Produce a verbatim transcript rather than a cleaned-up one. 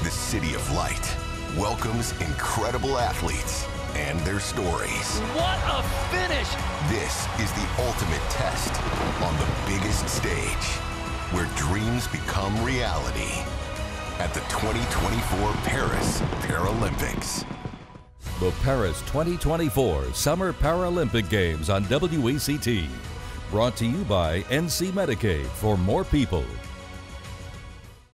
the City of Light welcomes incredible athletes and their stories. What a finish! This is the ultimate test on the biggest stage, where dreams become reality at the twenty twenty-four Paris Paralympics. The Paris twenty twenty-four Summer Paralympic Games on W E C T. Brought to you by N C Medicaid for more people.